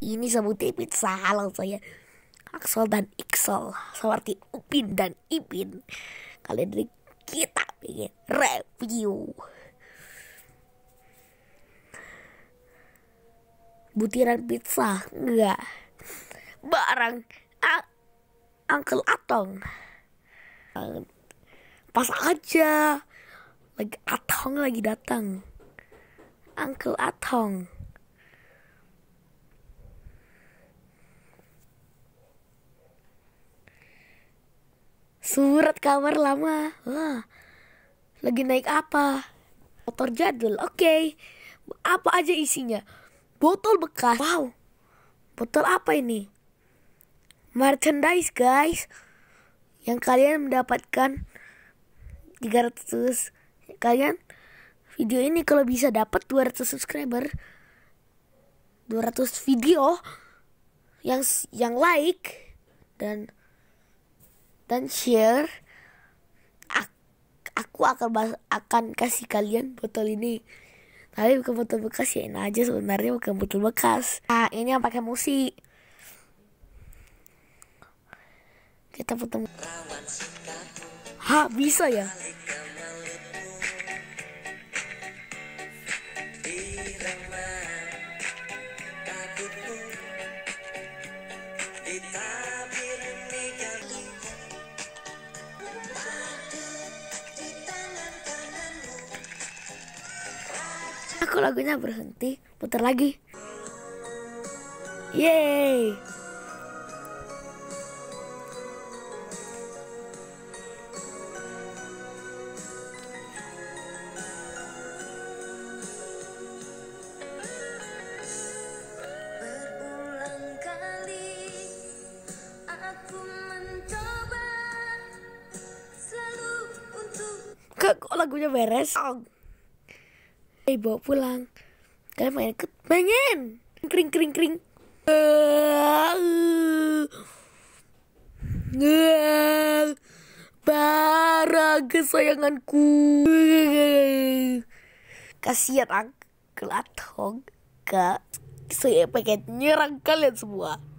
Ini sebutin pizza halal saya Axel dan Ixel, seperti Upin dan Ipin. Kali ini kita bikin review butiran pizza, enggak, barang Uncle Atong. Pas aja lagi Atong lagi datang, Uncle Atong. Surat kabar lama. Wah, lagi naik apa? Motor jadul. Oke. Apa aja isinya? Botol bekas. Wow. Botol apa ini? Merchandise, guys. Yang kalian mendapatkan 300. Kalian video ini kalau bisa dapat 200 subscriber, 200 video yang like dan share, aku akan kasih kalian botol ini. Tapi bukan botol bekas ya, ini aja sebenarnya bukan botol bekas. Nah, ini yang pakai musik. Kita foto. Bisa ya? Aku lagunya berhenti, putar lagi. Yeay. Berulang kali aku mencoba selalu untuk. Kok lagunya beres? Bawa pulang. Kalian main ikut? Pengen. Kring. Barang kesayanganku. Kasihan Uncle Atong. Kak, saya pengen nyerang kalian semua.